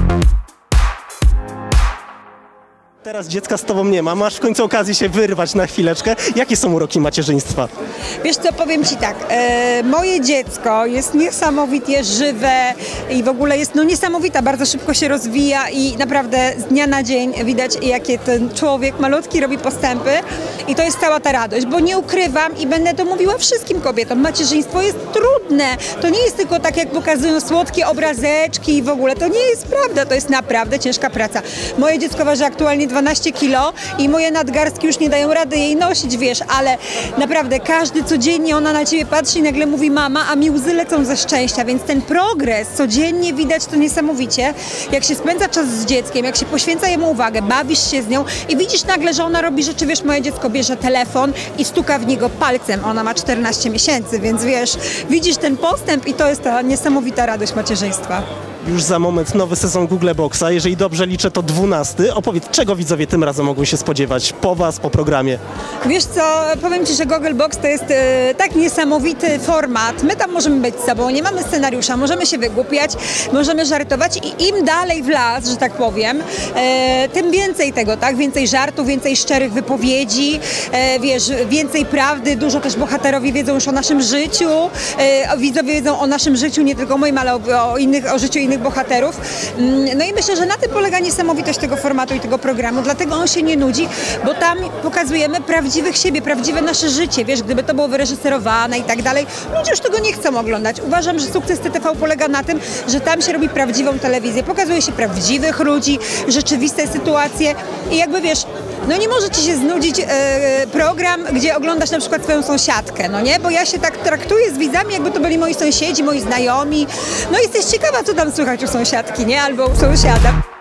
Teraz dziecka z tobą nie ma, masz w końcu okazję się wyrwać na chwileczkę. Jakie są uroki macierzyństwa? Wiesz co, powiem ci tak, moje dziecko jest niesamowicie żywe i w ogóle jest niesamowita, bardzo szybko się rozwija i naprawdę z dnia na dzień widać, jakie ten człowiek malutki robi postępy i to jest cała ta radość, bo nie ukrywam i będę to mówiła wszystkim kobietom, macierzyństwo jest trudne, to nie jest tylko tak, jak pokazują słodkie obrazeczki i w ogóle, to nie jest prawda, to jest naprawdę ciężka praca. Moje dziecko waży aktualnie 12 kilo i moje nadgarstki już nie dają rady jej nosić, wiesz, ale naprawdę każdy codziennie ona na ciebie patrzy i nagle mówi mama, a mi łzy lecą ze szczęścia, więc ten progres codziennie widać to niesamowicie, jak się spędza czas z dzieckiem, jak się poświęca jemu uwagę, bawisz się z nią i widzisz nagle, że ona robi rzeczy, wiesz, moje dziecko bierze telefon i stuka w niego palcem, ona ma 14 miesięcy, więc wiesz, widzisz ten postęp i to jest ta niesamowita radość macierzyństwa. Już za moment nowy sezon Google Boxa, jeżeli dobrze liczę to 12. Opowiedz, czego widzowie tym razem mogą się spodziewać po was, po programie? Wiesz co, powiem ci, że Google Box to jest tak niesamowity format. My tam możemy być sobą, nie mamy scenariusza, możemy się wygłupiać, możemy żartować i im dalej w las, że tak powiem, tym więcej tego, tak? Więcej żartów, więcej szczerych wypowiedzi, wiesz, więcej prawdy, dużo też bohaterowie wiedzą już o naszym życiu, widzowie wiedzą o naszym życiu, nie tylko moim, ale o życiu innych bohaterów. No i myślę, że na tym polega niesamowitość tego formatu i tego programu, dlatego on się nie nudzi, bo tam pokazujemy prawdziwych siebie, prawdziwe nasze życie, wiesz, gdyby to było wyreżyserowane i tak dalej, ludzie już tego nie chcą oglądać. Uważam, że sukces TTV polega na tym, że tam się robi prawdziwą telewizję, pokazuje się prawdziwych ludzi, rzeczywiste sytuacje i jakby wiesz, no nie może ci się znudzić program, gdzie oglądasz na przykład swoją sąsiadkę, no nie? Bo ja się tak traktuję z widzami, jakby to byli moi sąsiedzi, moi znajomi. No i jesteś ciekawa, co tam słychać u sąsiadki, nie? Albo u sąsiada.